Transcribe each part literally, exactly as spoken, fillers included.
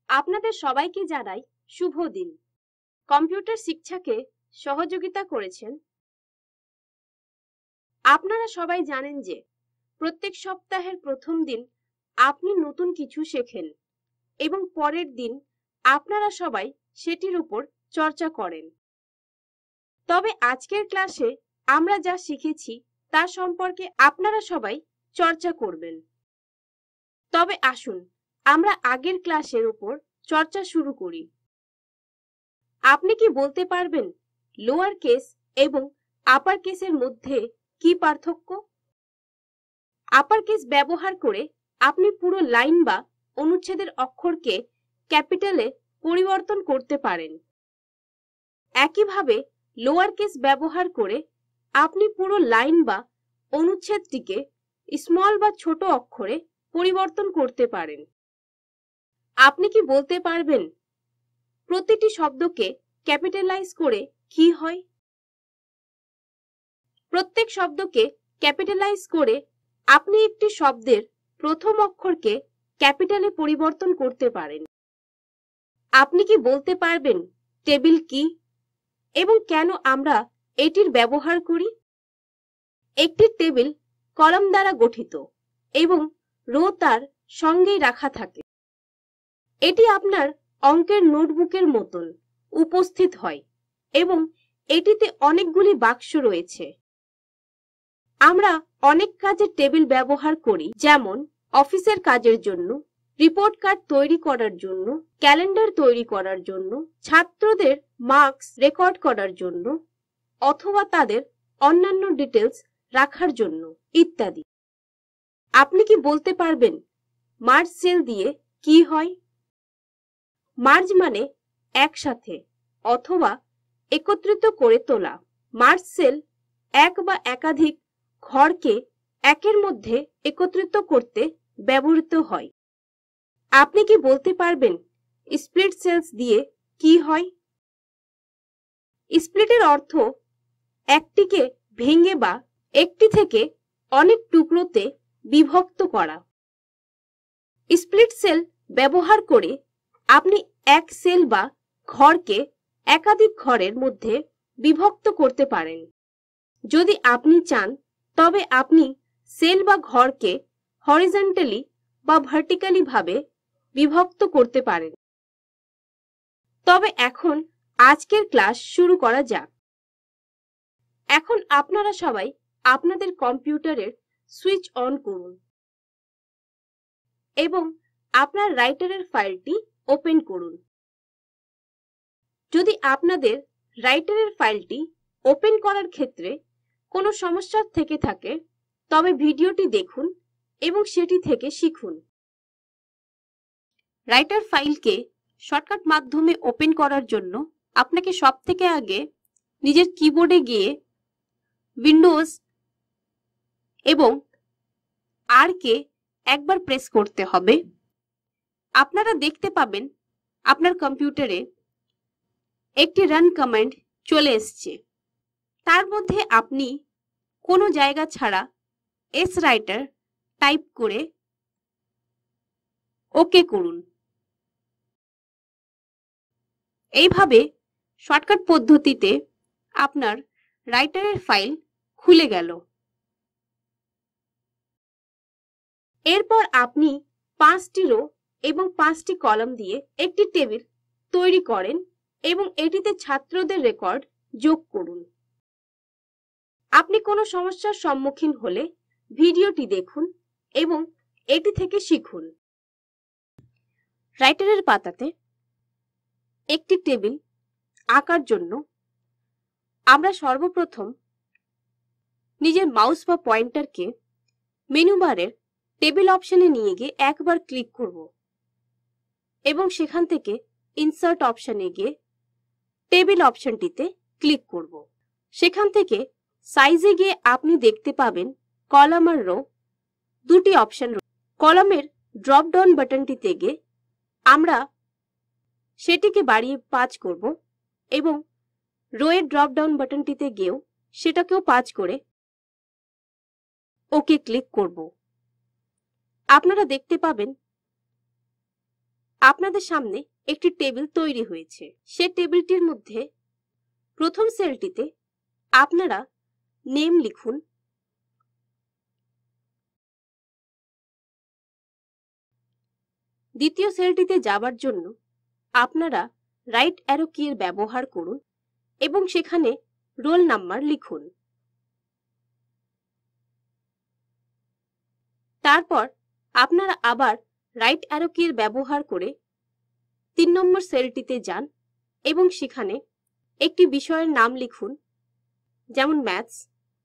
আপনাদের সবাইকে জানাই শুভ দিন। কম্পিউটার শিক্ষাকে সহযোগিতা করেছেন। আপনারা সবাই জানেন যে প্রত্যেক সপ্তাহের প্রথম দিন আপনি নতুন কিছু শেখেন এবং পরের দিন আপনারা সবাই সেটির উপর চর্চা করেন। তবে আজকের ক্লাসে আমরা যা শিখেছি তা সম্পর্কে আপনারা সবাই চর্চা করবেন। তবে আসুন আমরা আগের ক্লাসের উপর চর্চা শুরু করি। আপনি কি বলতে পারবেন লোয়ার কেস এবং আপার কেসের মধ্যে কি পার্থক্য? আপার কেস ব্যবহার করে আপনি পুরো লাইন বা অনুচ্ছেদের অক্ষরকে ক্যাপিটালে পরিবর্তন করতে পারেন। একইভাবে লোয়ার কেস ব্যবহার করে আপনি পুরো লাইন বা অনুচ্ছেদটিকে স্মল বা ছোট অক্ষরে পরিবর্তন করতে পারেন। আপনি কি বলতে পারবেন প্রতিটি শব্দকে ক্যাপিটালাইজ করে কি হয়? প্রত্যেক শব্দকে ক্যাপিটালাইজ করে আপনি একটি শব্দের প্রথম অক্ষরকে ক্যাপিটালে পরিবর্তন করতে পারেন। আপনি কি বলতে পারবেন টেবিল কি এবং কেন আমরা এটির ব্যবহার করি? একটি টেবিল কলাম দ্বারা গঠিত এবং রো তার সঙ্গেই রাখা থাকে। এটি আপনার অঙ্কের নোটবুকের মতন উপস্থিত হয় এবং এটিতে অনেকগুলি বাক্স রয়েছে। আমরা অনেক কাজে টেবিল ব্যবহার করি, যেমন অফিসের কাজের জন্য, রিপোর্ট কার্ড তৈরি করার জন্য, ক্যালেন্ডার তৈরি করার জন্য, ছাত্রদের মার্কস রেকর্ড করার জন্য, অথবা তাদের অন্যান্য ডিটেলস রাখার জন্য ইত্যাদি। আপনি কি বলতে পারবেন মার্জ সেল দিয়ে কি হয়? মার্জ মানে একসাথে অথবা একত্রিত করে তোলা। মার্জ সেল এক বা একাধিক ঘরকে একের মধ্যে একত্রিত করতে ব্যবহৃত হয়। আপনি কি বলতে পারবেন স্প্লিট সেলস দিয়ে কি হয়? স্প্লিটের অর্থ একটিকে ভেঙে বা একটি থেকে অনেক টুকরোতে বিভক্ত করা। স্প্লিট সেল ব্যবহার করে আপনি এক সেল বা ঘরকে একাধিক ঘরের মধ্যে বিভক্ত করতে পারেন। যদি আপনি চান তবে আপনি সেল বা ঘরকে হরিজন্টালি বা ভার্টিক্যালি ভাবে বিভক্ত করতে পারেন। তবে এখন আজকের ক্লাস শুরু করা যাক। এখন আপনারা সবাই আপনাদের কম্পিউটারের সুইচ অন করুন এবং আপনার রাইটারের ফাইলটি ওপেন করুন। যদি আপনাদের রাইটারের ফাইলটি ওপেন করার ক্ষেত্রে কোনো সমস্যা থেকে থাকে তবে ভিডিওটি দেখুন এবং সেটি থেকে শিখুন। রাইটার ফাইলকে শর্টকাট মাধ্যমে ওপেন করার জন্য আপনাকে সবথেকে আগে নিজের কিবোর্ডে গিয়ে উইন্ডোজ এবং আর কে একবার প্রেস করতে হবে। আপনারা দেখতে পাবেন আপনার কম্পিউটারে একটি রান কমান্ড চলে এসছে। তার মধ্যে আপনি কোনো জায়গা ছাড়া এস রাইটার টাইপ করে ওকে করুন। এইভাবে শর্টকাট পদ্ধতিতে আপনার রাইটারের ফাইল খুলে গেল। এরপর আপনি পাঁচটি রো এবং পাঁচটি কলাম দিয়ে একটি টেবিল তৈরি করেন এবং এটিতে ছাত্রদের রেকর্ড যোগ করুন। আপনি কোনো সমস্যার সম্মুখীন হলে ভিডিওটি দেখুন এবং এটি থেকে শিখুন। রাইটারের পাতাতে একটি টেবিল আঁকার জন্য আমরা সর্বপ্রথম নিজের মাউস বা পয়েন্টারকে মেনু বারের টেবিল অপশনে নিয়ে গিয়ে একবার ক্লিক করব এবং সেখান থেকে ইনসার্ট অপশনে গিয়ে টেবিল অপশনটিতে ক্লিক করব। সেখান থেকে সাইজে গিয়ে আপনি দেখতে পাবেন কলাম আর রো দুটি অপশন। কলামের ড্রপ ডাউন বাটনটিতে গিয়ে আমরা সেটিকে বাড়িয়ে পাঁচ করব এবং রো এর ড্রপ ডাউন বাটনটিতে গিয়েও সেটাকেও পাঁচ করে ওকে ক্লিক করব। আপনারা দেখতে পাবেন আপনাদের সামনে একটি টেবিল তৈরি হয়েছে। সে টেবিলটির মধ্যে প্রথম সেলটিতে আপনারা নেম লিখুন। দ্বিতীয় সেলটিতে যাবার জন্য আপনারা রাইট অ্যারো কি এর ব্যবহার করুন এবং সেখানে রোল নাম্বার লিখুন। তারপর আপনারা আবার রাইট অ্যারো কি এর ব্যবহার করে তিন নম্বর সেলটিতে যান এবং সেখানে একটি বিষয়ের নাম লিখুন, যেমন ম্যাথস,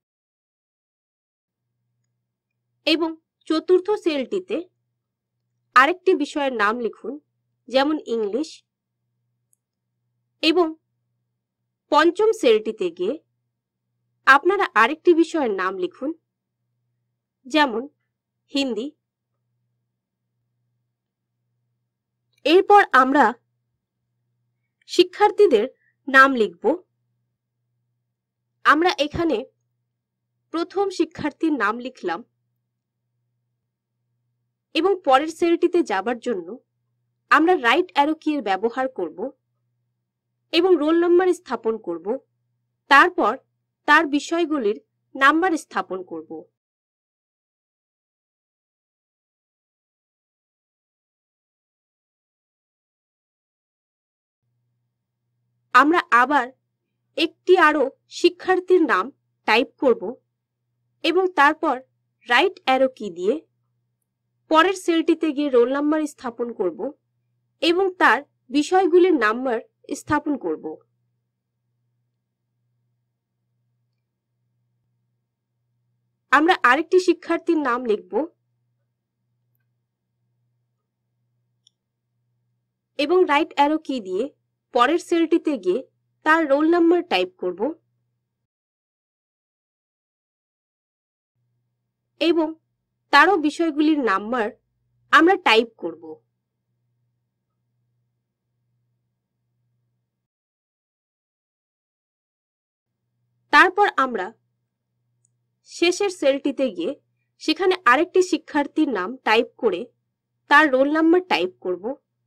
এবং চতুর্থ সেলটিতে আরেকটি বিষয়ের নাম লিখুন, যেমন ইংলিশ, এবং পঞ্চম সেলটিতে গিয়ে আপনারা আরেকটি বিষয়ের নাম লিখুন, যেমন হিন্দি। এরপর আমরা শিক্ষার্থীদের নাম লিখব। আমরা এখানে প্রথম শিক্ষার্থীর নাম লিখলাম এবং পরের সেলটিতে যাবার জন্য আমরা রাইট অ্যারো কি এর ব্যবহার করব এবং রোল নাম্বার স্থাপন করব। তারপর তার বিষয়গুলির নাম্বার স্থাপন করব। আমরা আবার একটি আরো শিক্ষার্থীর নাম টাইপ করব এবং তারপর রাইট অ্যারো কি দিয়ে পরের সেলটিতে গিয়ে রোল নাম্বার স্থাপন করব এবং তার বিষয়গুলির নাম্বার স্থাপন করব। আমরা আরেকটি শিক্ষার্থীর নাম লিখব এবং রাইট অ্যারো কি দিয়ে পরের সেলটিতে গিয়ে তার রোল নাম্বার টাইপ করব এবং তারও বিষয়গুলির নাম্বার আমরা টাইপ করব। তারপর আমরা শেষের সেলটিতে গিয়ে সেখানে আরেকটি শিক্ষার্থীর নাম টাইপ করে তার রোল নাম্বার টাইপ করব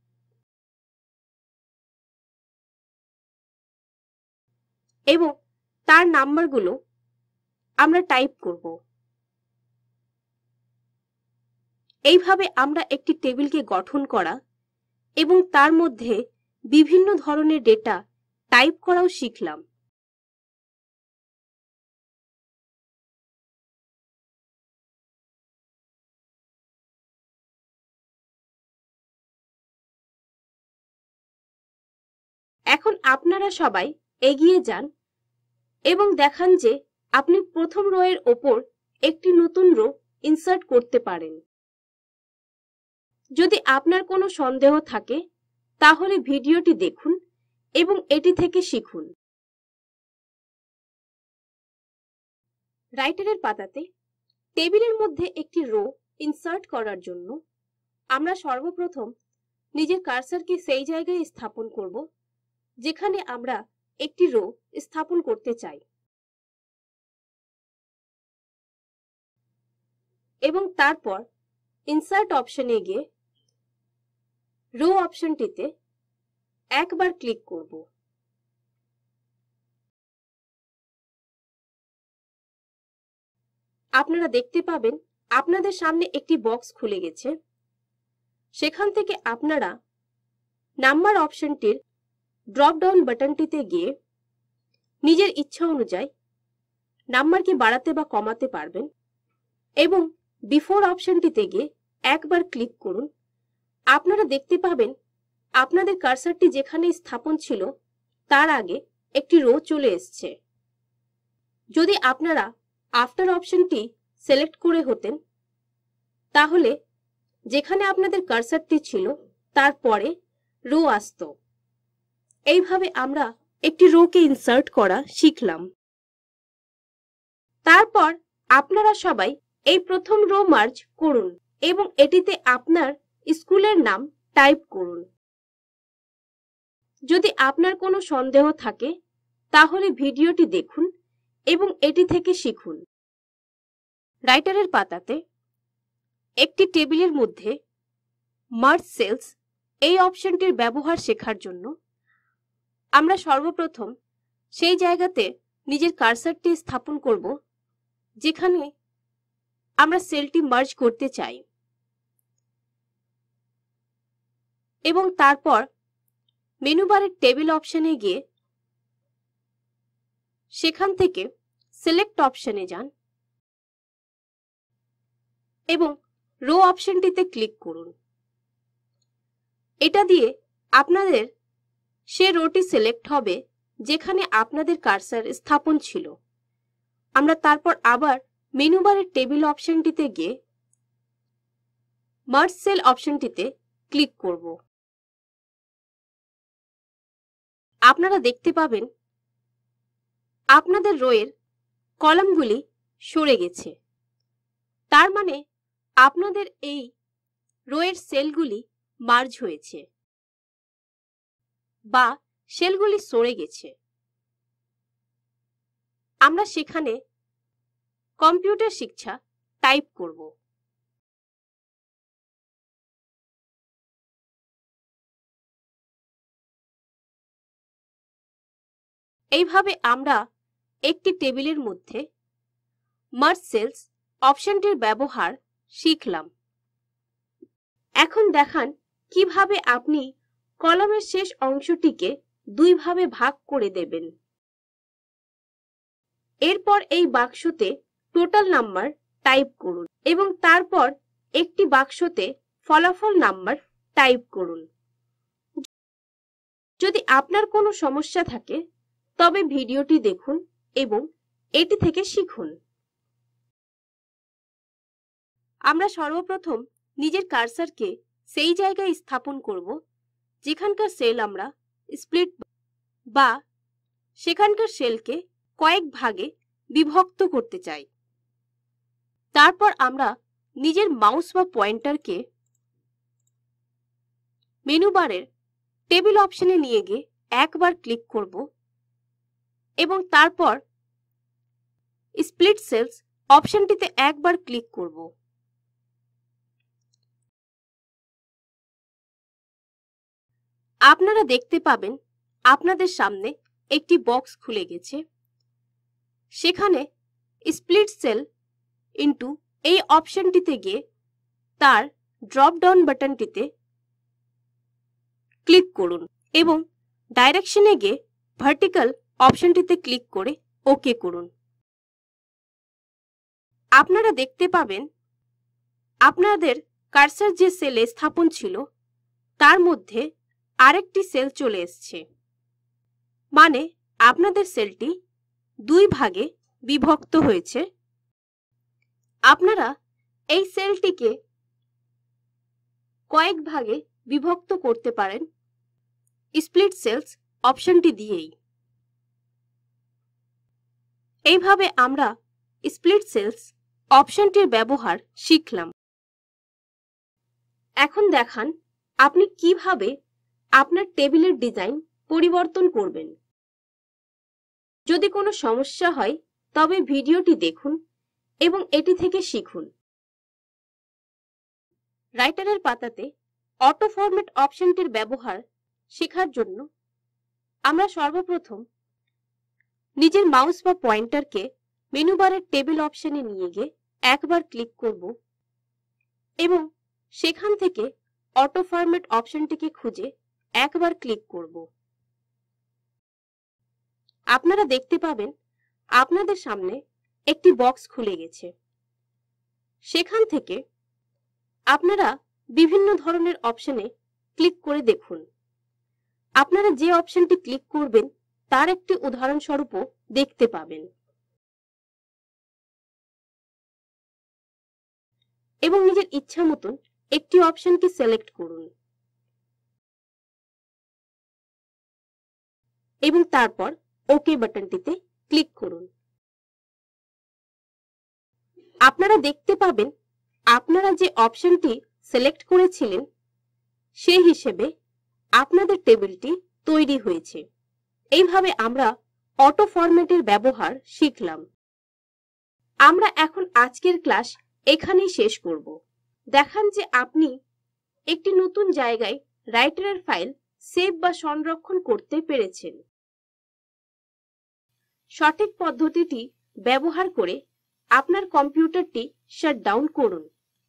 এবং তার নাম্বারগুলো আমরা টাইপ করব। এইভাবে আমরা একটি টেবিলকে গঠন করা এবং তার মধ্যে বিভিন্ন ধরনের ডেটা টাইপ করাও শিখলাম। এখন আপনারা সবাই এগিয়ে যান এবং দেখান যে আপনি প্রথম রো এর ওপর একটি নতুন রো ইনসার্ট করতে পারেন। যদি আপনার কোনো সন্দেহ থাকে তাহলে ভিডিওটি দেখুন এবং এটি থেকে শিখুন। রাইটারের পাতাতে টেবিলের মধ্যে একটি রো ইনসার্ট করার জন্য আমরা সর্বপ্রথম নিজের কার্সারকে সেই জায়গায় স্থাপন করব যেখানে আমরা একটি রো স্থাপন করতে চাই এবং তারপর ইনসার্ট অপশনে গিয়ে রো অপশনটিতে একবার ক্লিক করব। আপনারা দেখতে পাবেন আপনাদের সামনে একটি বক্স খুলে গেছে। সেখান থেকে আপনারা নাম্বার অপশনটির ড্রপ ডাউন বাটনটিতে গিয়ে নিজের ইচ্ছা অনুযায়ী নাম্বারকে বাড়াতে বা কমাতে পারবেন এবং বিফোর অপশনটিতে গিয়ে একবার ক্লিক করুন। আপনারা দেখতে পাবেন আপনাদের কার্সারটি যেখানে স্থাপন ছিল তার আগে একটি রো চলে এসছে। যদি আপনারা আফটার অপশনটি সিলেক্ট করে হতেন তাহলে যেখানে আপনাদের কার্সারটি ছিল তারপরে রো আসতো। এইভাবে আমরা একটি রোকে ইনসার্ট করা শিখলাম। তারপর আপনারা সবাই এই প্রথম রো মার্জ করুন এবং এটিতে আপনার স্কুলের নাম টাইপ করুন। যদি আপনার কোনো সন্দেহ থাকে তাহলে ভিডিওটি দেখুন এবং এটি থেকে শিখুন। রাইটারের পাতাতে একটি টেবিলের মধ্যে মার্জ সেলস এই অপশনটির ব্যবহার শেখার জন্য আমরা সর্বপ্রথম সেই জায়গাতে নিজের কার্সারটি স্থাপন করব যেখানে আমরা সেলটি মার্জ করতে চাই এবং তারপর মেনু বারের টেবিল অপশনে গিয়ে সেখান থেকে সিলেক্ট অপশনে যান এবং রো অপশনটিতে ক্লিক করুন। এটা দিয়ে আপনাদের সে রোটি সিলেক্ট হবে যেখানে আপনাদের কার্সার স্থাপন ছিল। আমরা তারপর আবার মেনু বারের টেবিল অপশনটিতে গিয়ে মার্জ সেল অপশনটিতে ক্লিক করব। আপনারা দেখতে পাবেন আপনাদের রোয়ের কলামগুলি সরে গেছে। তার মানে আপনাদের এই রোয়ের সেলগুলি মার্জ হয়েছে বা সেলগুলি সরে গেছে। আমরা সেখানে কম্পিউটার শিক্ষা টাইপ করব। এইভাবে আমরা একটি টেবিলের মধ্যে মার্জ সেলস অপশনটির ব্যবহার শিখলাম। এখন দেখান কিভাবে আপনি কলামের শেষ অংশটিকে দুই ভাবে ভাগ করে দেবেন। এরপর এই বাক্সতে টোটাল নাম্বার টাইপ করুন এবং তারপর একটি বাক্সতে ফলাফল নাম্বার টাইপ করুন। যদি আপনার কোনো সমস্যা থাকে তবে ভিডিওটি দেখুন এবং এটি থেকে শিখুন। আমরা সর্বপ্রথম নিজের কার্সারকে সেই জায়গায় স্থাপন করব যেখানকার সেল আমরা স্প্লিট বা সেখানকার সেলকে কয়েক ভাগে বিভক্ত করতে চাই। তারপর আমরা নিজের মাউস বা পয়েন্টারকে মেনু বারের টেবিল অপশনে নিয়ে গিয়ে একবার ক্লিক করব এবং তারপর স্প্লিট সেলস অপশনটিতে একবার ক্লিক করব। আপনারা দেখতে পাবেন আপনাদের সামনে একটি বক্স খুলে গেছে। সেখানে স্প্লিট সেল ইনটু এই অপশনটিতে গিয়ে তার ড্রপ ডাউন বাটনটিতে ক্লিক করুন এবং ডাইরেকশনে গিয়ে ভার্টিক্যাল অপশনটিতে ক্লিক করে ওকে করুন। আপনারা দেখতে পাবেন আপনাদের কার্সার যে সেলে স্থাপন ছিল তার মধ্যে আরেকটি সেল চলে এসেছে, মানে আপনাদের সেলটি দুই ভাগে বিভক্ত হয়েছে। আপনারা এই সেলটিকে কয়েক ভাগে বিভক্ত করতে পারেন স্প্লিট সেলস অপশনটি দিয়েই। এইভাবে আমরা স্প্লিট সেলস অপশনটির ব্যবহার শিখলাম। এখন দেখান আপনি কিভাবে আপনার টেবিলের ডিজাইন পরিবর্তন করবেন। যদি কোনো সমস্যা হয় তবে ভিডিওটি দেখুন এবং এটি থেকে শিখুন। রাইটারের পাতাতে অটো ফরম্যাট অপশনটির ব্যবহার শেখার জন্য আমরা সর্বপ্রথম নিজের মাউস বা পয়েন্টারকে মেনু বারের টেবিল অপশনে নিয়ে গিয়ে একবার ক্লিক করব এবং সেখান থেকে অটো ফরম্যাট অপশনটিকে খুঁজে একবার ক্লিক করব। আপনারা দেখতে পাবেন আপনাদের সামনে একটি বক্স খুলে গেছে। সেখান থেকে আপনারা বিভিন্ন ধরনের অপশনে ক্লিক করে দেখুন। আপনারা যে অপশনটি ক্লিক করবেন তার একটি উদাহরণস্বরূপও দেখতে পাবেন এবং নিজের ইচ্ছা মতন একটি অপশনকে সিলেক্ট করুন এবং তারপর ওকে বাটনটিতে ক্লিক করুন। আপনারা দেখতে পাবেন আপনারা যে অপশনটি সিলেক্ট করেছিলেন সেই হিসেবে আপনাদের টেবিলটি তৈরি হয়েছে। এইভাবে আমরা অটো ফরম্যাটের ব্যবহার শিখলাম। আমরা এখন আজকের ক্লাস এখানেই শেষ করব। দেখান যে আপনি একটি নতুন জায়গায় রাইটারের ফাইল সেভ বা সংরক্ষণ করতে পেরেছেন। সঠিক পদ্ধতিটি ব্যবহার করে আপনার কম্পিউটারটি শাটডাউন করুন।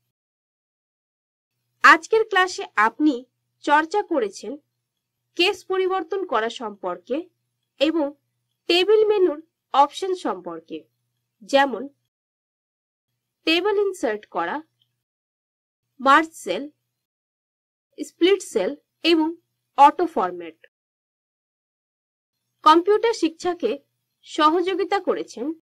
আজকের ক্লাসে আপনি চর্চা করেছেন কেস পরিবর্তন করা সম্পর্কে এবং টেবিল মেনুর অপশন সম্পর্কে, যেমন টেবিল ইনসার্ট করা, মার্জ সেল, স্প্লিট সেল এবং অটো ফরম্যাট। কম্পিউটার শিক্ষাকে সহযোগিতা করেছেন